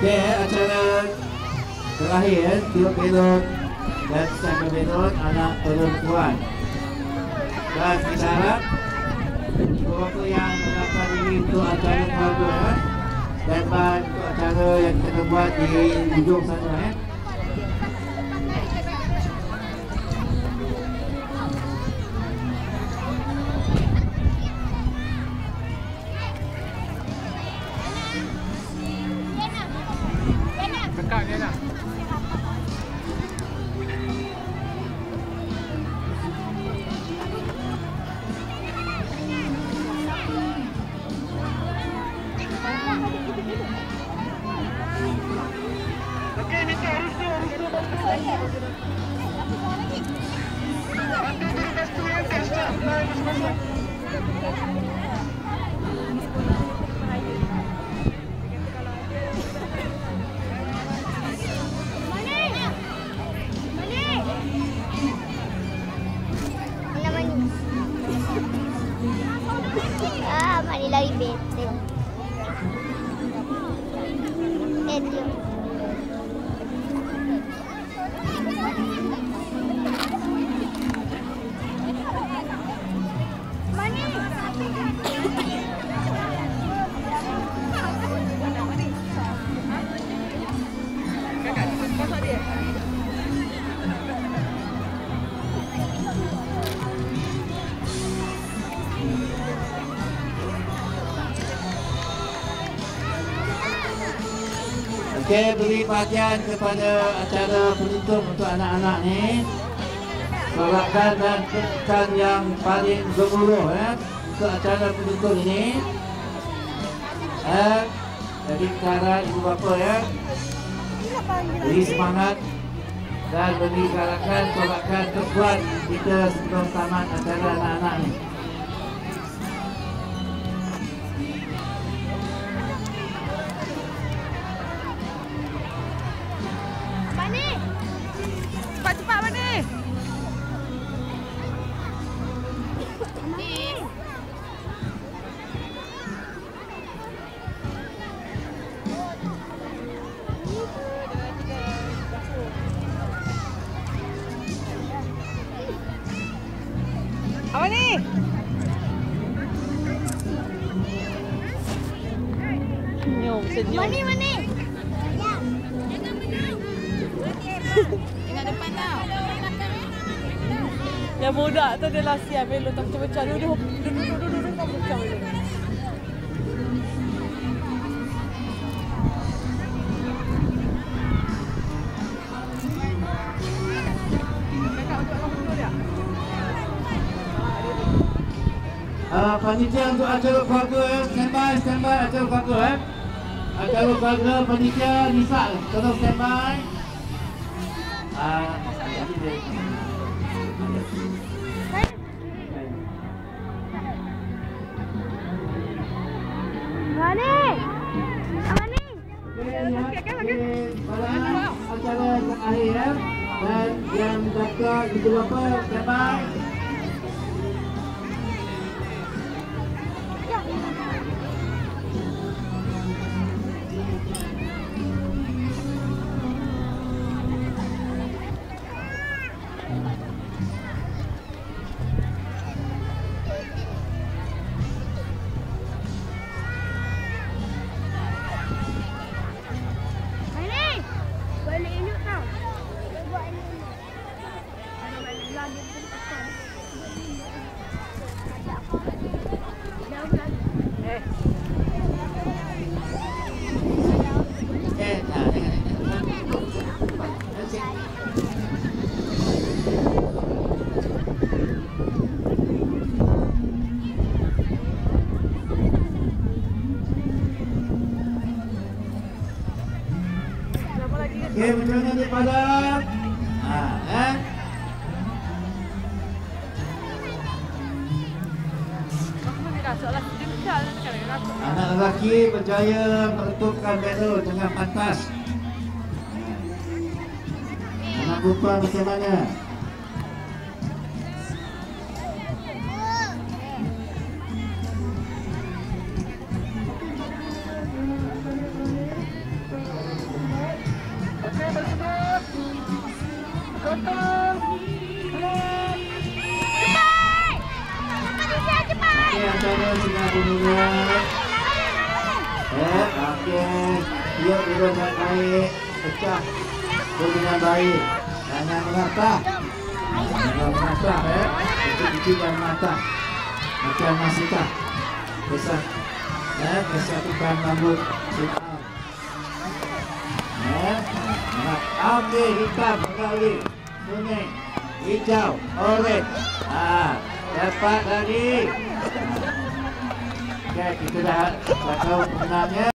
Okey, acara terakhir tiup belon dan sampai belon anak perempuan. Dan kita harap beberapa yang mendapat diri untuk acara keluarga dan untuk acara yang kita buat di ujung sana Dekat dia nak. Mani lari benteng. Itu. Mani. Okey, beri perhatian kepada acara penutup untuk anak-anak ni. Sorakan dan tekan yang paling gemuruh untuk acara penutup ini. Jadi cara ibu bapa beri semangat dan beri galakan, sorakan terkuat kita sebelum tamat acara anak-anak ni. Cepat-cepat Mani. Apa ni? Senyum, senyum. Mani, Mani. Ingat depan tau. Yang budak tu dia lasian belon tak pecah-pecah. Duduk tak pecah belon. Panitia untuk acara keluarga standby acara keluarga acara keluarga panitia Nisa tolong standby. Mani. Mani. Acara terakhir dan yang dapat ibu bapa standby. Okey, berjalan di padang. Anak lelaki berjaya meletupkan medal dengan pantas. Anak perempuan macam mana? Okey, yang sana sudah bunyinya. Okey. Dia turun dengan baik. Pecah. Turun dengan baik. Jangan mengatah. Jangan mengatah. Itu dikikan mata. Macam masukah. Besar. Kesatukan rambut. Okey, hitam kembali. Kuning. Hijau. Oren. Dapat lagi. Okey, kita dah tahu pemenangnya.